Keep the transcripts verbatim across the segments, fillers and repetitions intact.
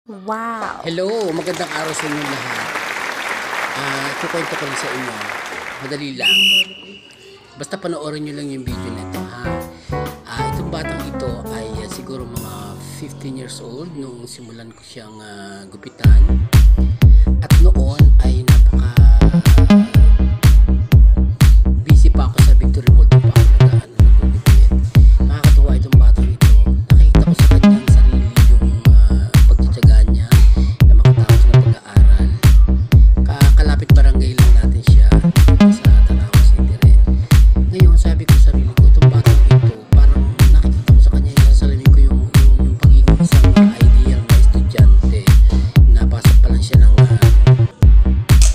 Wow! Hello, magandang araw sa inyong lahat. Ah, ikukwento ko lang sa inyo. Madali lang. Basta panoorin nyo lang yung video na ito, ha? Ah, itong batang ito ay ah, siguro mga fifteen years old nung simulan ko siyang ah, gupitan. At noon ay napaka busy pa ako sa Victory Mall pa ako nag-ano, nagugupit. Nakakatuwa itong batang ito. Nakita ko sa kanyang sarili yung uh, pagtityaga niya na makatapos ng pag-aaral. Kakalapit barangay lang natin siya sa Tanawa City rin. Ngayon sabi ko sa sarili ko, itong batang ito, parang nakikita ko sa kanya yung salamin ko yung, yung, yung pagiging isang uh, ideal na estudyante. Napasok pa lang siya ng uh,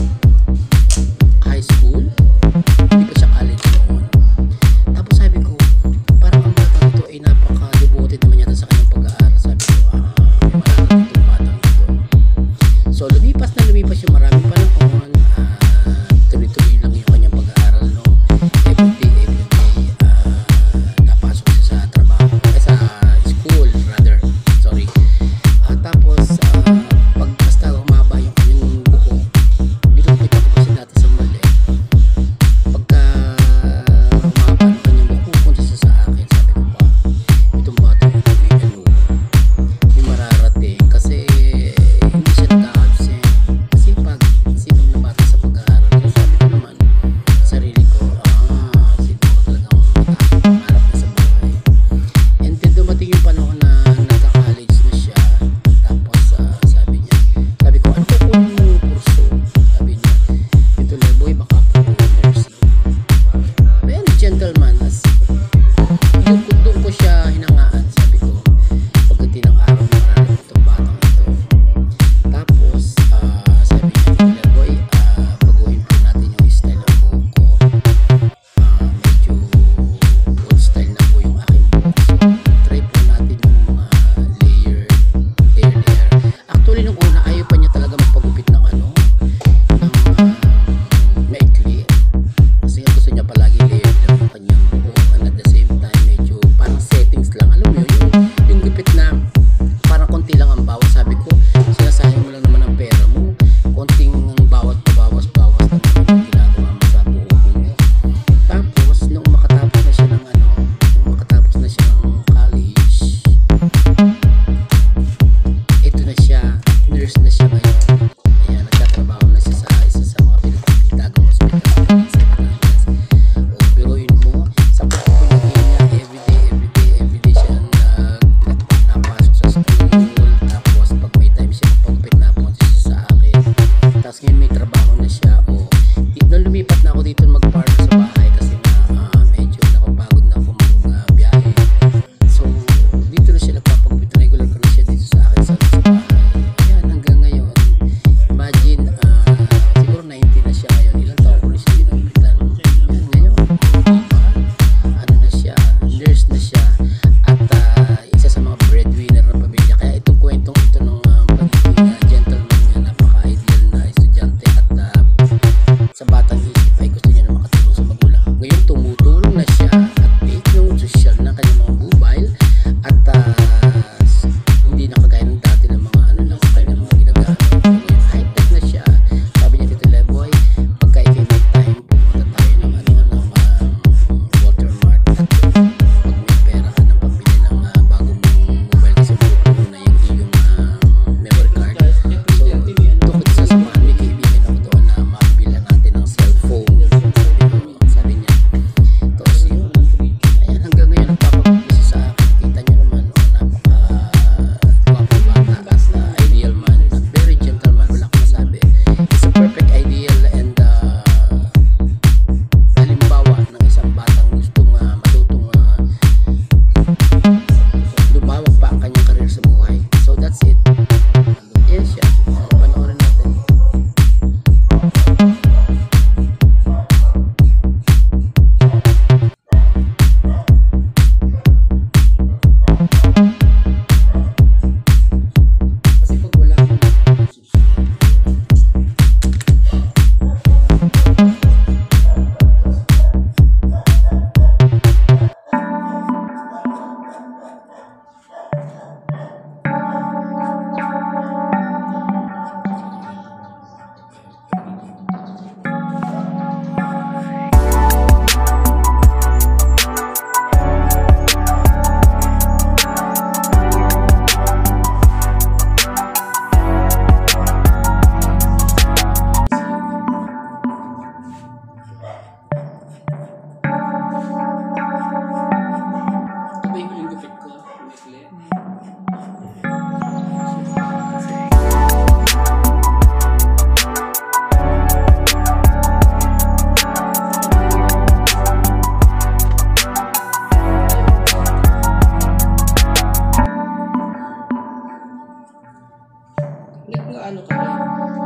Nag-ano ka rin?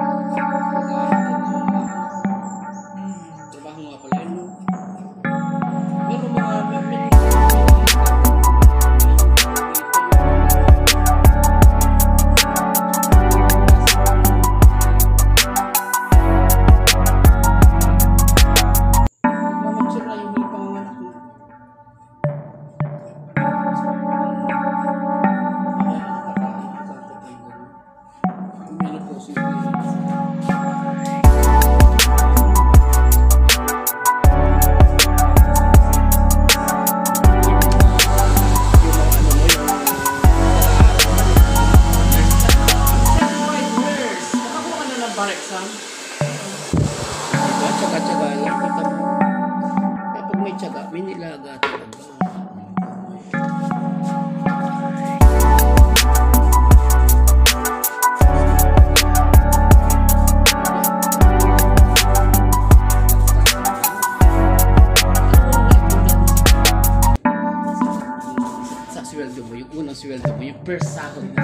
Trabaho nga pala yun, no? Meron mga... may- may- Nagmamature na yung may panganganak mo. Kaya nakakaano ka sa atin yung gano'n. Yung menopause yung period. Yung mga ano mo, yung certified nurse. Nakakuha ka na ng bar exam? Diba? Tsaga-tsaga lang. Kita mo. Kaya pag may tsaga, may nilaga talaga. Sa sweldo mo, yung unang sweldo mo, yung first sahod na.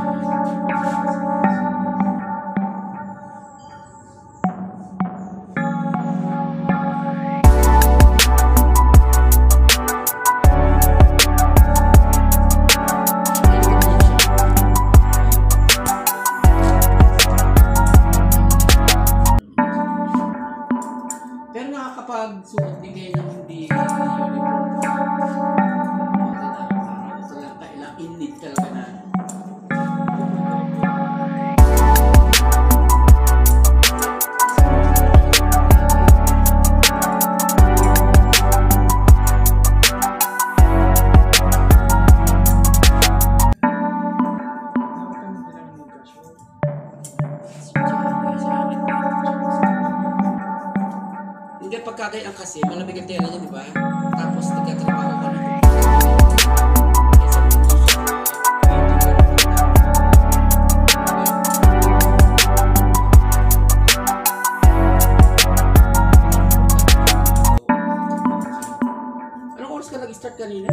Pero nakakapagsuot din kayo ng hindi uniform. Talaga ilang init talaga na. Hindi, pagkagayaan kasi, malamig ang tela niya, di ba? Tapos nagtatrabaho ka na. Kaysa hindi siya, anong oras ka nag-start kanina?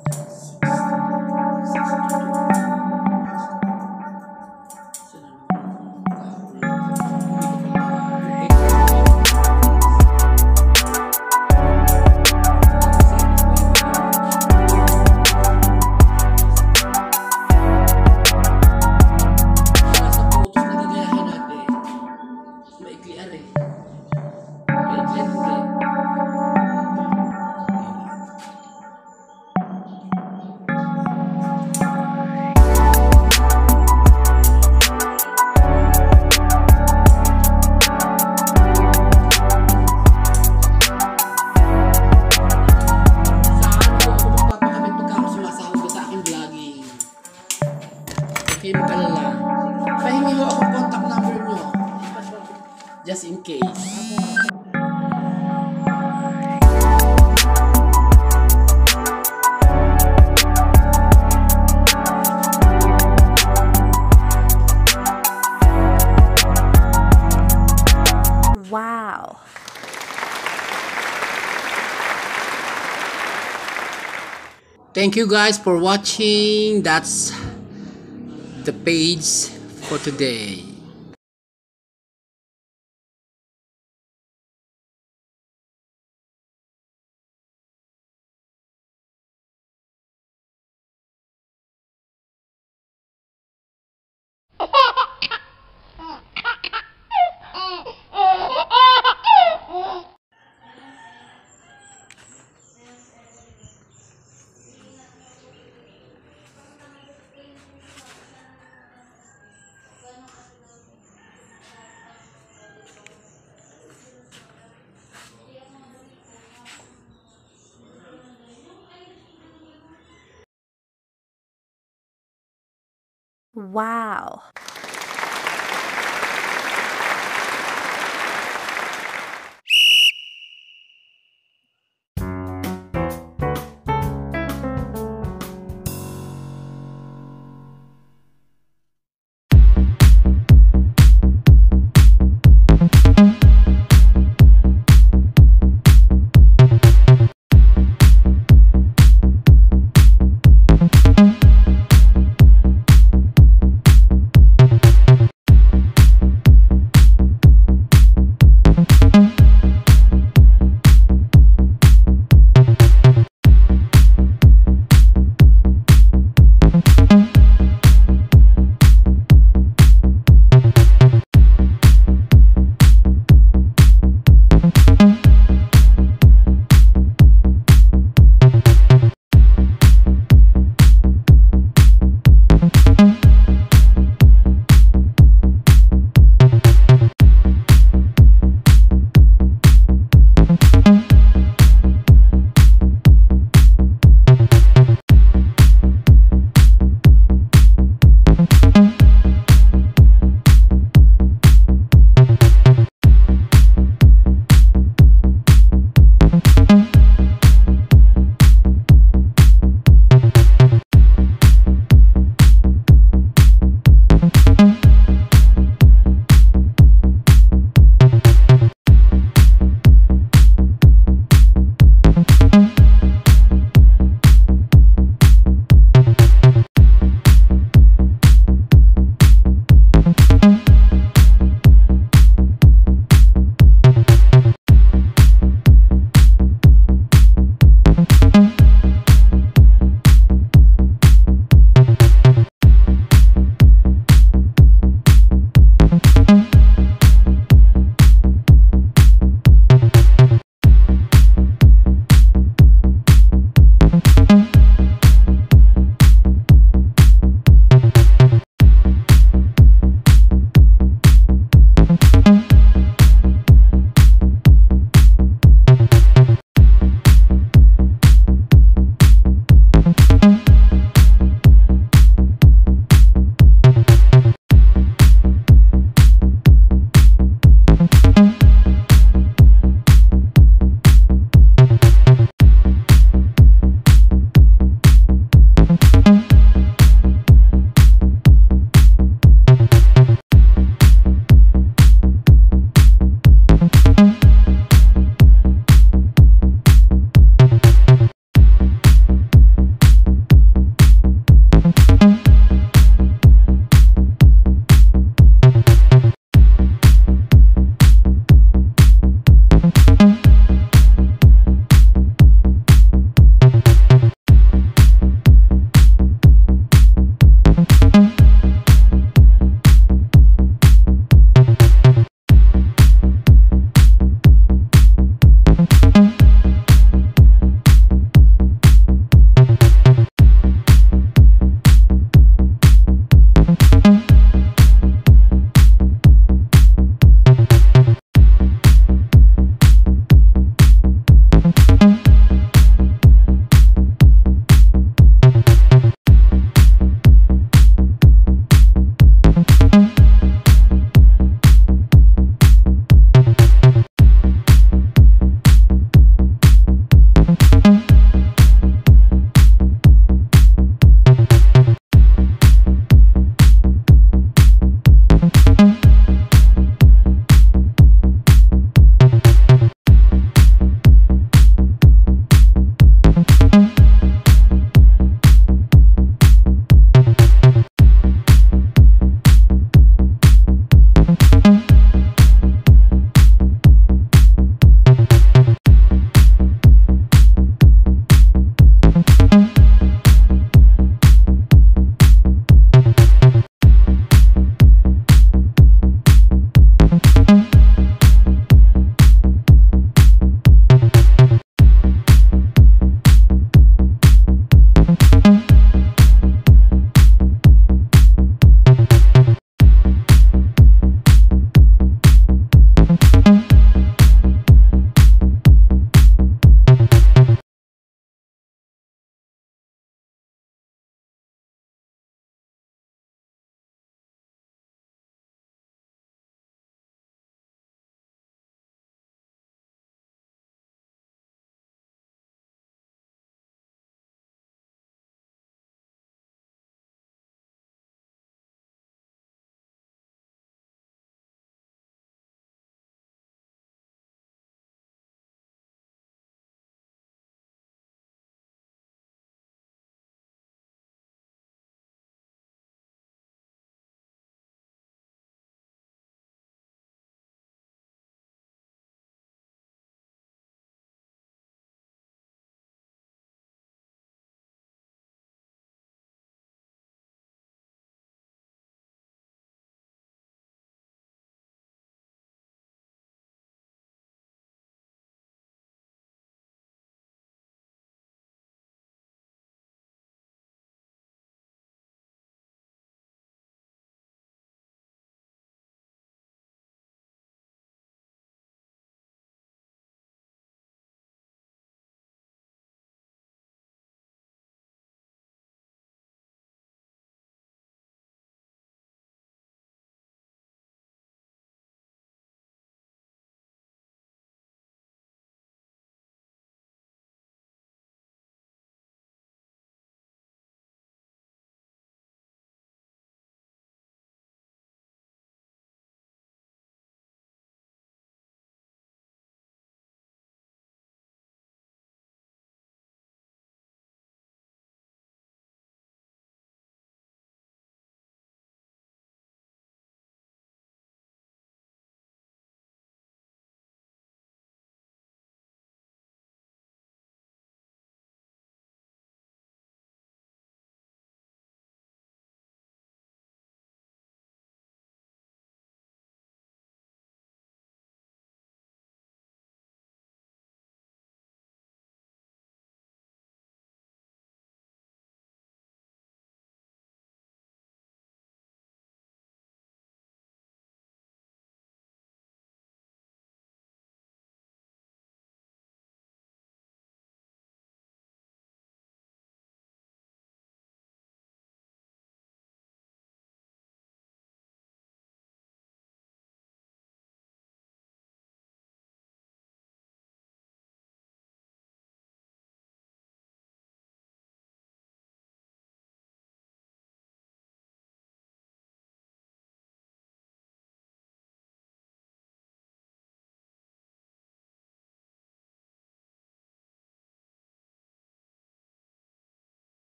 Nasa photos na gagayahin natin, maiklian eh. Maiklian hindi. Saan po ako magpapakabit pagka ako sumasahod sa aking vlogging? Okay, magkalala. Pahingi mo ako contact number nyo. Just in case. Wow. Thank you guys for watching. That's the page for today. Wow.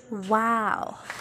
Wow.